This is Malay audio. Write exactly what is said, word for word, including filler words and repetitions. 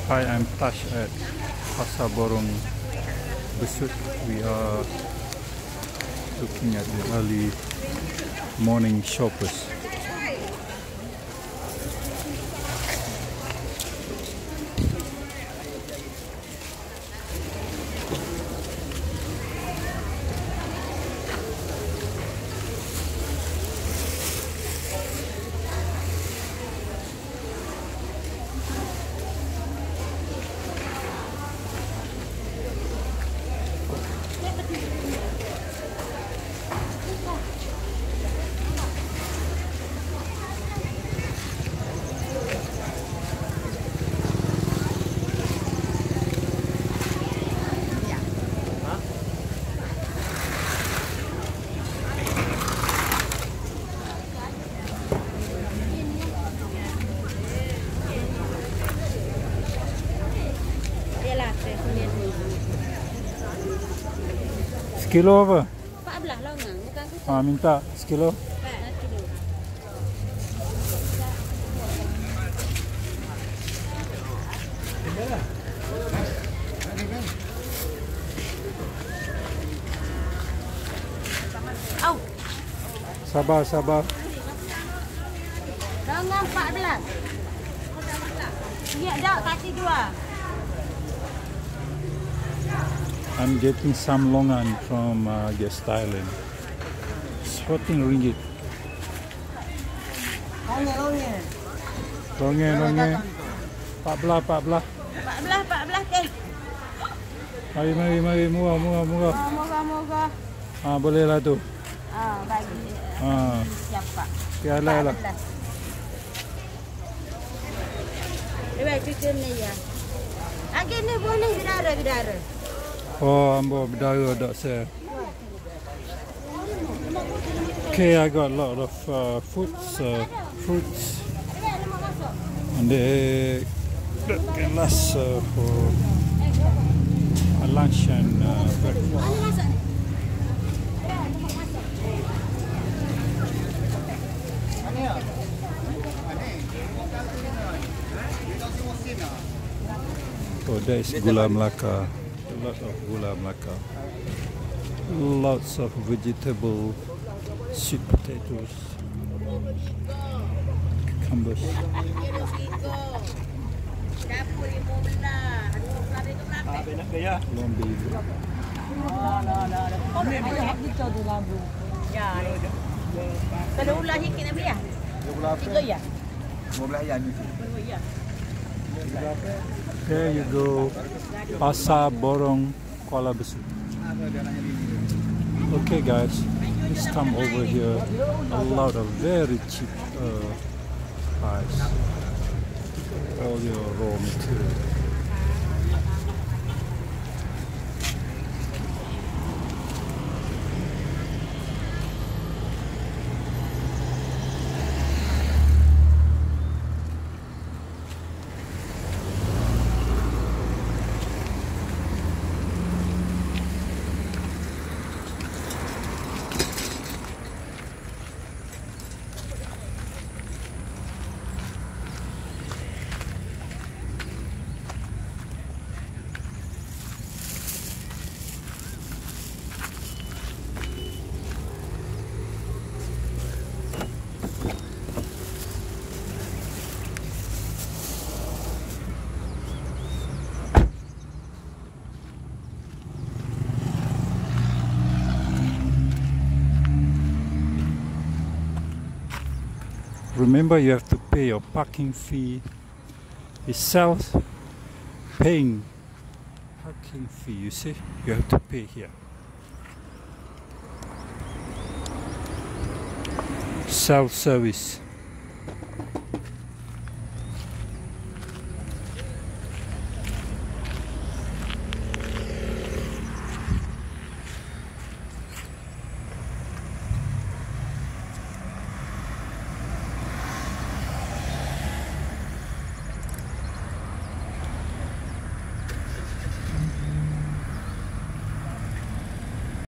Hi, I'm Tash at Pasar Borong Besut. We are looking at the early morning shoppers. Sekilo apa? empat belas longang, bukan kita. Ah, minta sekilo. Au. Sabar, sabar. Longang empat belas. Ya, dak kasih dua. I'm getting some longan from uh, Guest Island. It's fourteen ringgit. Longang, longang. Longan, longan. empat belas, empat belas. empat belas, empat belas ke. Mari, mari, mari. Murah, murah, murah. Oh, moga-moga. Ah, boleh lah tu. Ah, bagi. Ah. Siapa? Piala lah. Lepas cuci ni ya. Lagi ni boleh bidara-bidara. Oh, ambo berdara tak saya. Okay, I got a lot of uh, fruits, uh, fruits, and they that can last uh, for a lunch and uh, breakfast. Oh, there is gula melaka. A lot of gula melaka. Lots of vegetable, sweet potatoes, cucumbers. Lombi. Kalau ulah sikit nak beli ah? Tiga ya? There you go, Pasar Borong, Kuala Besut. Okay guys, this time over here, a lot of very cheap uh, price. All your raw material. Remember, you have to pay your parking fee itself. Paying parking fee, you see, you have to pay here. Self-service.